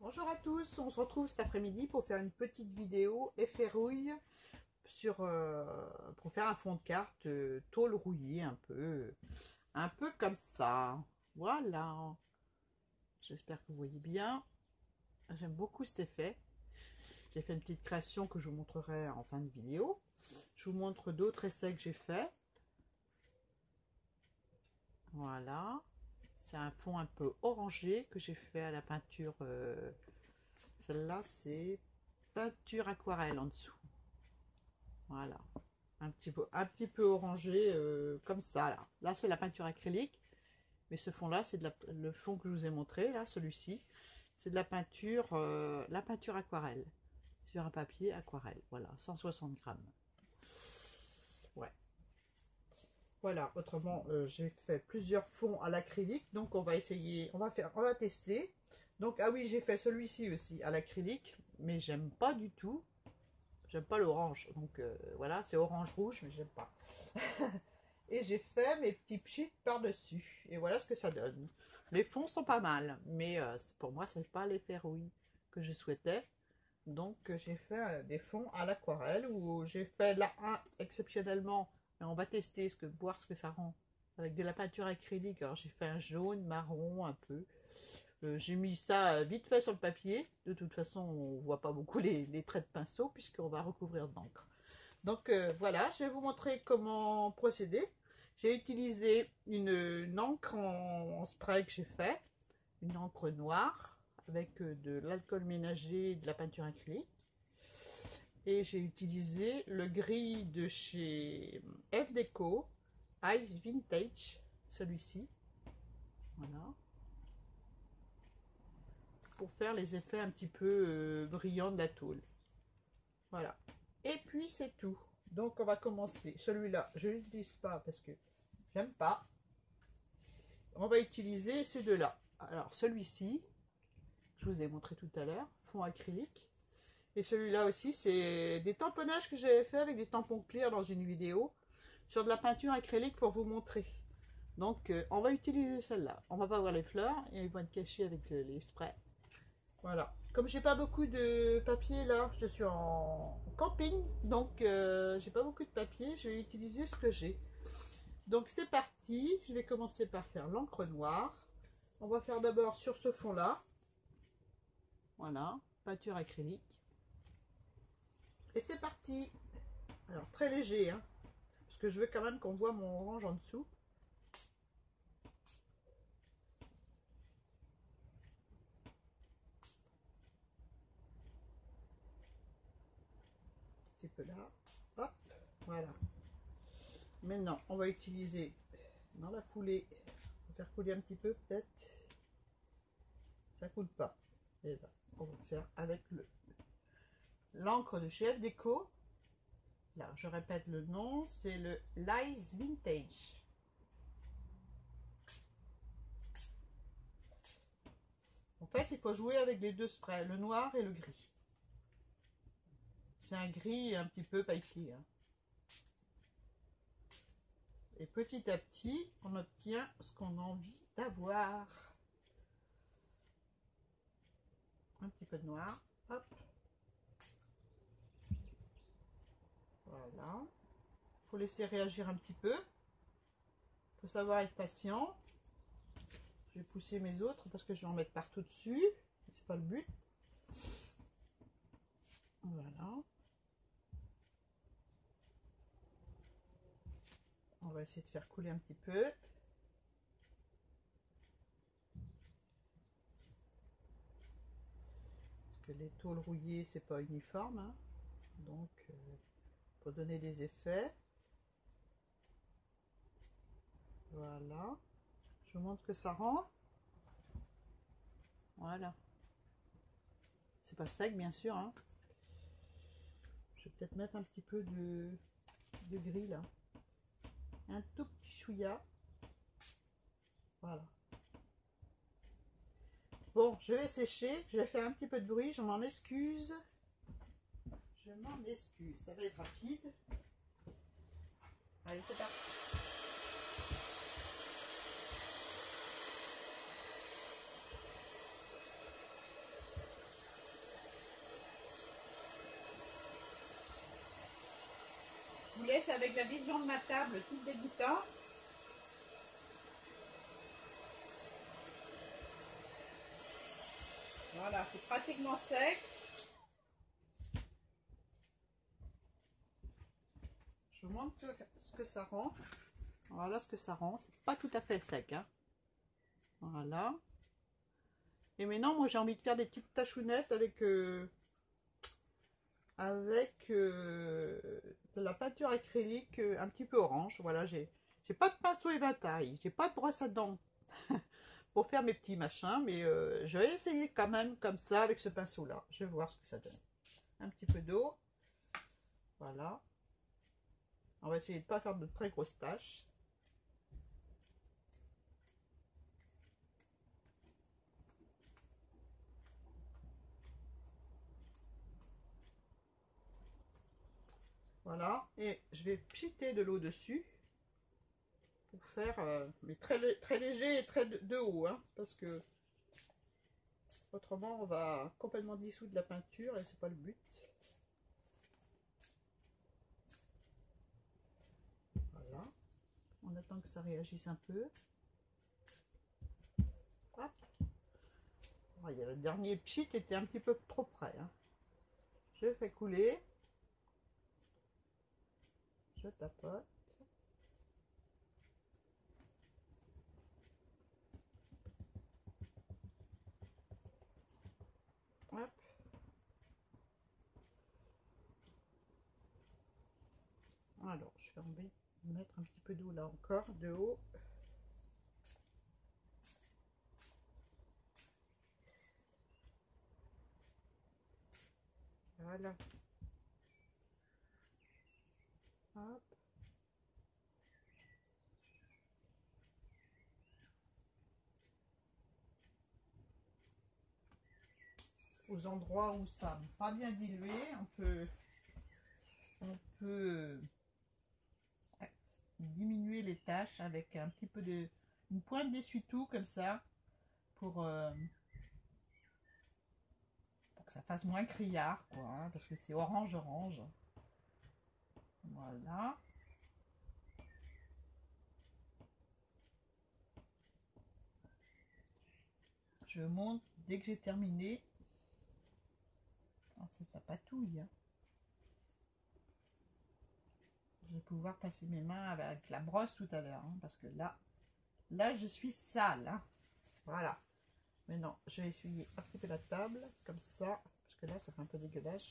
Bonjour à tous, on se retrouve cet après-midi pour faire une petite vidéo effet rouille pour faire un fond de carte tôle rouillée un peu comme ça. Voilà, j'espère que vous voyez bien. J'aime beaucoup cet effet. J'ai fait une petite création que je vous montrerai en fin de vidéo. Je vous montre d'autres essais que j'ai fait. Voilà, c'est un fond un peu orangé que j'ai fait à la peinture. Celle-là, c'est peinture aquarelle en dessous. Voilà, un petit peu orangé comme ça. Là c'est la peinture acrylique, mais ce fond-là, c'est le fond que je vous ai montré. Là, celui-ci, c'est de la peinture aquarelle sur un papier aquarelle. Voilà, 160 grammes. Ouais. Voilà, autrement, j'ai fait plusieurs fonds à l'acrylique, donc on va essayer, on va tester. Donc, ah oui, j'ai fait celui-ci aussi à l'acrylique, mais j'aime pas du tout. J'aime pas l'orange, donc voilà, c'est orange-rouge, mais j'aime pas. Et j'ai fait mes petits pchits par-dessus, et voilà ce que ça donne. Les fonds sont pas mal, mais pour moi, c'est pas l'effet rouille que je souhaitais. Donc, j'ai fait des fonds à l'aquarelle, où j'ai fait là un exceptionnellement. Mais on va tester, voir ce que ça rend avec de la peinture acrylique. Alors j'ai fait un jaune, marron un peu. J'ai mis ça vite fait sur le papier. De toute façon, on voit pas beaucoup les traits de pinceau puisqu'on va recouvrir d'encre. Donc voilà, je vais vous montrer comment procéder. J'ai utilisé une encre en spray que j'ai fait, une encre noire avec de l'alcool ménager et de la peinture acrylique. Et j'ai utilisé le gris de chez F Deco, Ice Vintage, celui-ci. Voilà. Pour faire les effets un petit peu brillants de la tôle. Voilà. Et puis c'est tout. Donc on va commencer. Celui-là, je ne l'utilise pas parce que j'aime pas. On va utiliser ces deux-là. Alors celui-ci, je vous ai montré tout à l'heure, fond acrylique. Et celui-là aussi, c'est des tamponnages que j'avais fait avec des tampons clear dans une vidéo sur de la peinture acrylique pour vous montrer. Donc, on va utiliser celle-là. On va pas voir les fleurs, et ils vont être cachés avec les sprays. Voilà. Comme j'ai pas beaucoup de papier là, je suis en camping, donc j'ai pas beaucoup de papier. Je vais utiliser ce que j'ai. Donc c'est parti. Je vais commencer par faire l'encre noire. On va faire d'abord sur ce fond-là. Voilà, peinture acrylique. Et c'est parti. Alors très léger, hein, parce que je veux quand même qu'on voit mon orange en dessous. Un petit peu là. Hop, voilà. Maintenant, on va utiliser dans la foulée, on va faire couler un petit peu peut-être. Ça coule pas. Et là, on va faire avec l'encre de chez F Deco. Là, je répète le nom, c'est le Ice Vintage. En fait, il faut jouer avec les deux sprays, le noir et le gris. C'est un gris un petit peu pailleté. Hein. Et petit à petit, on obtient ce qu'on a envie d'avoir. Un petit peu de noir. Hop. Voilà. Il faut laisser réagir un petit peu. Il faut savoir être patient. Je vais pousser mes autres parce que je vais en mettre partout dessus. C'est pas le but. Voilà. On va essayer de faire couler un petit peu. Parce que les tôles rouillées, c'est pas uniforme. Hein. Donc, pour donner des effets. Voilà. Je vous montre ce que ça rend. Voilà. C'est pas sec, bien sûr. Hein. Je vais peut-être mettre un petit peu de gris là. Un tout petit chouïa. Voilà. Bon, je vais sécher. Je vais faire un petit peu de bruit. Je m'en excuse. Je m'en excuse. Ça va être rapide. Allez, c'est parti. l'aise avec la vision de ma table, tout dégoûtant. Voilà, c'est pratiquement sec. Je vous montre ce que ça rend. Voilà ce que ça rend. C'est pas tout à fait sec, hein. Voilà. Et maintenant, moi, j'ai envie de faire des petites tachounettes avec de la peinture acrylique un petit peu orange. Voilà, j'ai pas de pinceau éventail, j'ai pas de brosse à dents pour faire mes petits machins, mais je vais essayer quand même comme ça avec ce pinceau-là. Je vais voir ce que ça donne. Un petit peu d'eau. Voilà. On va essayer de ne pas faire de très grosses taches. Voilà, et je vais pchiter de l'eau dessus pour faire, mais très léger et très de haut, hein, parce que autrement on va complètement dissoudre la peinture et c'est pas le but. Voilà, on attend que ça réagisse un peu. Hop. Oh, le dernier pchit était un petit peu trop près, hein. Je fais couler. Je tapote. Hop. Alors, je vais enlever, mettre un petit peu d'eau là encore, de haut. Voilà. Hop. Aux endroits où ça n'est pas bien dilué, on peut diminuer les tâches avec un petit peu une pointe d'essuie-tout comme ça pour que ça fasse moins criard, quoi, hein, parce que c'est orange. Voilà. Je monte dès que j'ai terminé. Oh, c'est la patouille, hein. Je vais pouvoir passer mes mains avec la brosse tout à l'heure, hein, parce que là je suis sale, hein. Voilà. Maintenant je vais essuyer un petit peu la table comme ça, parce que là ça fait un peu dégueulasse.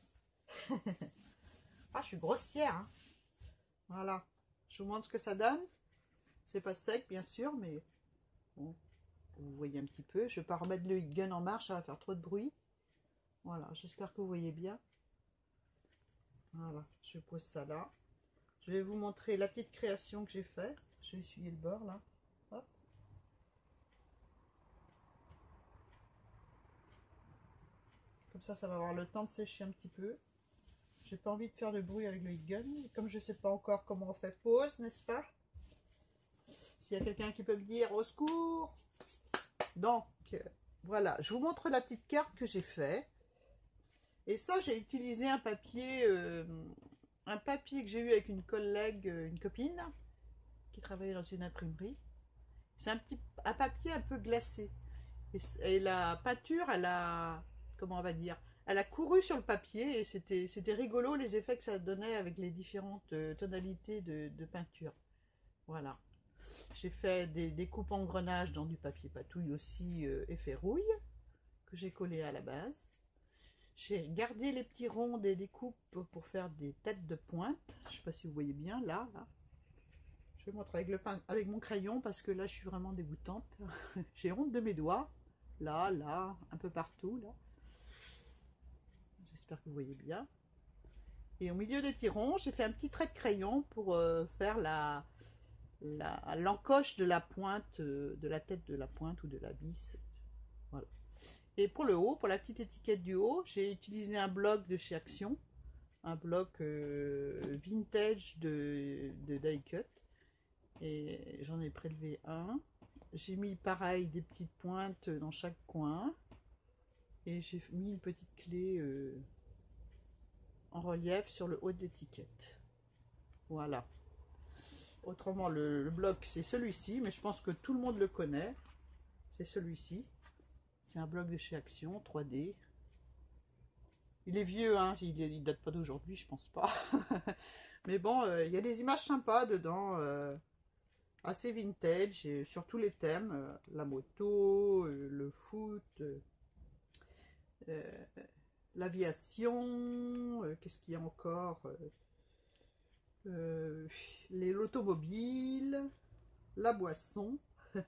Ah, je suis grossière, hein. Voilà, je vous montre ce que ça donne. C'est pas sec bien sûr, mais bon, vous voyez un petit peu. Je vais pas remettre le heat gun en marche, ça va faire trop de bruit. Voilà, j'espère que vous voyez bien. Voilà, je pose ça là. Je vais vous montrer la petite création que j'ai faite. Je vais essuyer le bord là. Hop. Comme ça va avoir le temps de sécher un petit peu. J'ai pas envie de faire de bruit avec le heat gun. Comme je sais pas encore comment on fait pause, n'est-ce pas? S'il y a quelqu'un qui peut me dire au secours. Donc, voilà. Je vous montre la petite carte que j'ai fait. Et ça, j'ai utilisé un papier que j'ai eu avec une collègue, une copine, qui travaillait dans une imprimerie. C'est un papier un peu glacé. Et la peinture, comment on va dire, elle a couru sur le papier et c'était rigolo les effets que ça donnait avec les différentes tonalités de peinture. Voilà. J'ai fait des coupes engrenages dans du papier patouille aussi, effet rouille, que j'ai collé à la base. J'ai gardé les petits ronds des découpes pour faire des têtes de pointe. Je ne sais pas si vous voyez bien, là. Je vais montrer avec mon crayon parce que là, je suis vraiment dégoûtante. J'ai honte de mes doigts. Là, un peu partout, là. J'espère que vous voyez bien. Et au milieu des petits ronds, j'ai fait un petit trait de crayon pour faire l'encoche de la pointe, de la tête de la pointe ou de la vis. Voilà. Et pour le haut, pour la petite étiquette du haut, j'ai utilisé un bloc de chez Action, un bloc vintage de die cut, et j'en ai prélevé un. J'ai mis pareil des petites pointes dans chaque coin, et j'ai mis une petite clé en relief sur le haut de l'étiquette. Voilà. Autrement, le bloc, c'est celui-ci, mais je pense que tout le monde le connaît. C'est celui-ci. C'est un bloc de chez Action, 3D. Il est vieux, hein, il date pas d'aujourd'hui, je pense pas. Mais bon, il y a des images sympas dedans, assez vintage, et sur tous les thèmes, la moto, le foot, l'aviation, qu'est-ce qu'il y a encore, l'automobile, la boisson,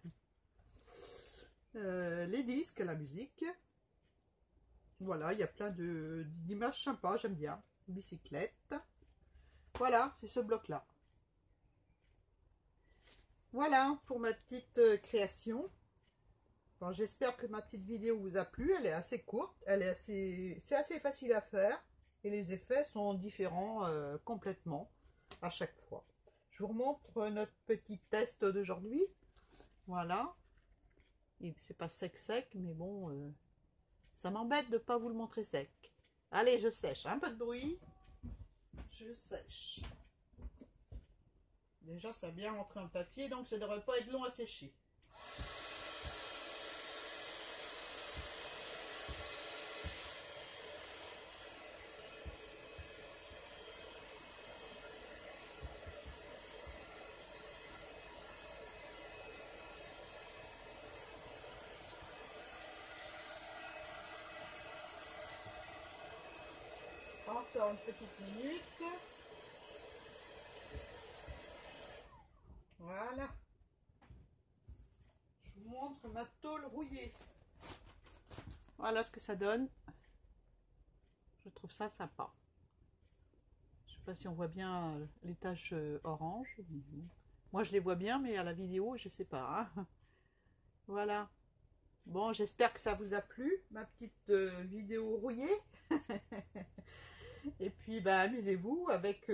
les disques, la musique. Voilà, il y a plein d'images sympas, j'aime bien. Bicyclette. Voilà, c'est ce bloc-là. Voilà pour ma petite création. Bon, j'espère que ma petite vidéo vous a plu. Elle est assez courte, c'est assez facile à faire. Et les effets sont différents complètement à chaque fois. Je vous remontre notre petit test d'aujourd'hui. Voilà. C'est pas sec, mais bon... ça m'embête de ne pas vous le montrer sec. Allez, je sèche. Un peu de bruit. Je sèche. Déjà, ça a bien rentré en papier, donc ça ne devrait pas être long à sécher. Encore une petite minute. Voilà. Je vous montre ma tôle rouillée. Voilà ce que ça donne. Je trouve ça sympa. Je sais pas si on voit bien les taches orange. Moi je les vois bien, mais à la vidéo je sais pas. Hein. Voilà. Bon, j'espère que ça vous a plu, ma petite vidéo rouillée. Et puis, bah, amusez-vous avec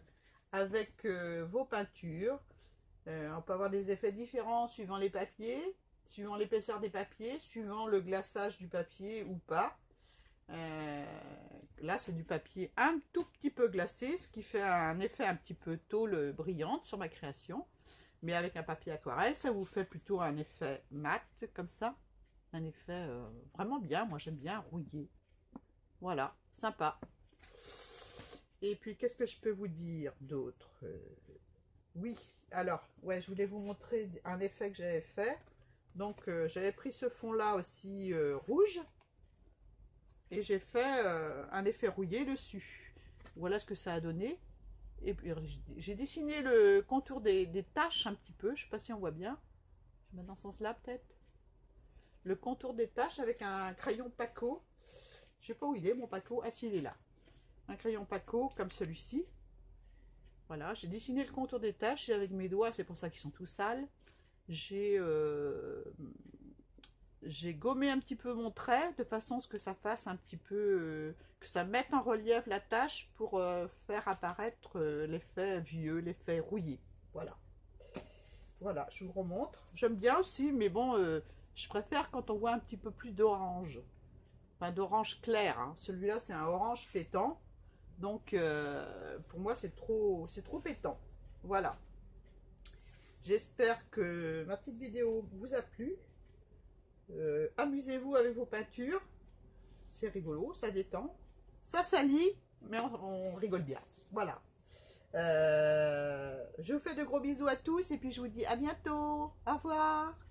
vos peintures. On peut avoir des effets différents suivant les papiers, suivant l'épaisseur des papiers, suivant le glaçage du papier ou pas. Là, c'est du papier un tout petit peu glacé, ce qui fait un effet un petit peu tôle brillante sur ma création. Mais avec un papier aquarelle, ça vous fait plutôt un effet mat, comme ça. Un effet vraiment bien, moi j'aime bien rouillé. Voilà, sympa. Et puis, qu'est-ce que je peux vous dire d'autre? Oui, alors, ouais, je voulais vous montrer un effet que j'avais fait. Donc, j'avais pris ce fond-là aussi rouge. Et j'ai fait un effet rouillé dessus. Voilà ce que ça a donné. Et puis, j'ai dessiné le contour des taches un petit peu. Je ne sais pas si on voit bien. Je vais mettre dans ce sens-là, peut-être. Le contour des taches avec un crayon Paco. Je sais pas où il est, mon Paco. Ah si, il est là. Un crayon Paco comme celui-ci. Voilà, j'ai dessiné le contour des taches avec mes doigts, c'est pour ça qu'ils sont tout sales. J'ai gommé un petit peu mon trait de façon à ce que ça fasse un petit peu, que ça mette en relief la tache pour faire apparaître l'effet vieux, l'effet rouillé. Voilà. Voilà, je vous remontre. J'aime bien aussi, mais bon, je préfère quand on voit un petit peu plus d'orange. Enfin, d'orange clair. Hein. Celui-là, c'est un orange pétant. Donc, pour moi, c'est trop pétant. Voilà. J'espère que ma petite vidéo vous a plu. Amusez-vous avec vos peintures. C'est rigolo, ça détend. Ça salit, mais on rigole bien. Voilà. Je vous fais de gros bisous à tous et puis je vous dis à bientôt. Au revoir.